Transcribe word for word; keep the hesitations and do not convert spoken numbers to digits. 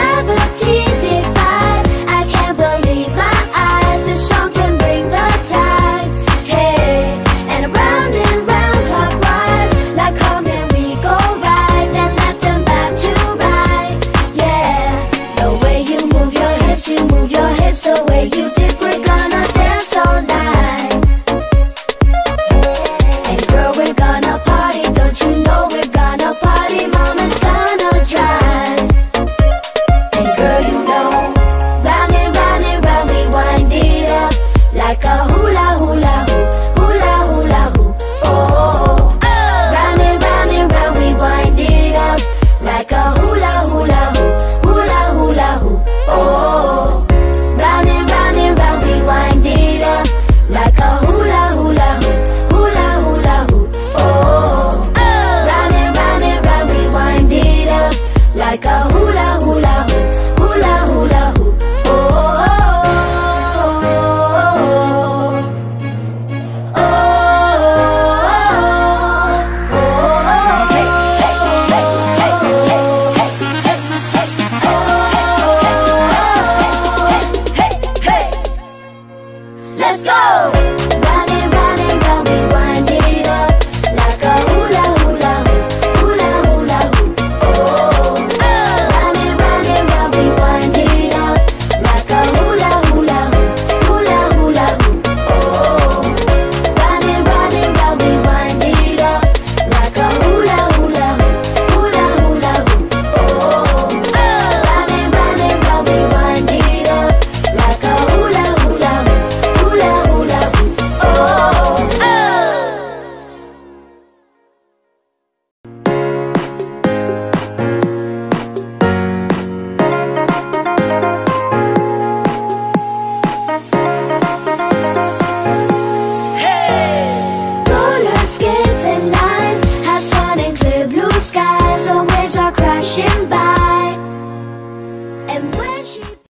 gravity defied. I can't believe my eyes. This song can bring the tides. Hey, and round and round clockwise, like comet we go right, then left and back to right. Yeah, the way you move your hips, you move your hips the way you do.